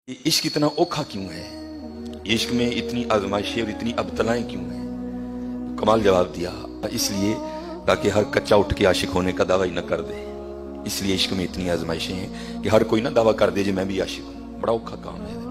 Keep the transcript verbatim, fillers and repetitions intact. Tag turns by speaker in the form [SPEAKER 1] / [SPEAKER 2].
[SPEAKER 1] ये इश्क इतना औखा क्यों है, इश्क में इतनी आजमाइशें और इतनी अबतलाएं क्यों हैं? कमाल जवाब दिया, इसलिए ताकि हर कच्चा उठ के आशिक होने का दावा ही न कर दे। इसलिए इश्क में इतनी आजमाइशें हैं कि हर कोई ना दावा कर दे जी मैं भी आशिक हूं। बड़ा औखा काम है।